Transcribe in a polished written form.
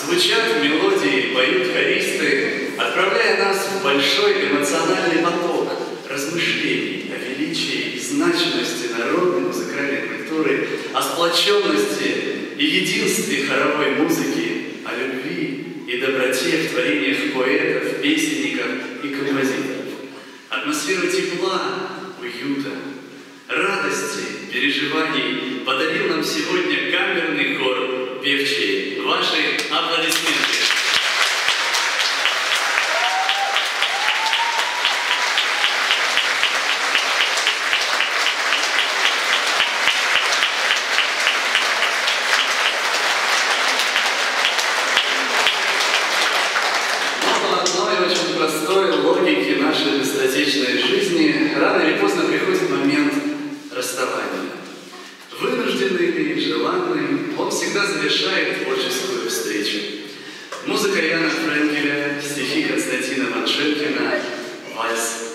Звучат мелодии, поют хористы, отправляя нас в большой эмоциональный поток размышлений о величии и значимости народной музыкальной культуры, о сплоченности и единстве хоровой музыки, о любви и доброте в творениях поэтов, песенников и композиторов. Атмосферу тепла, уюта, радости, переживаний подарил нам сегодня камерный хор певчей. Ваши аплодисменты. Очень простой логике нашей быстротечной жизни рано или поздно приходит момент расставания. Вынужденный или желанный, он всегда завершает творческую встречу. Музыка Яна Френкеля, стихи Константина Ваншенкина, вальс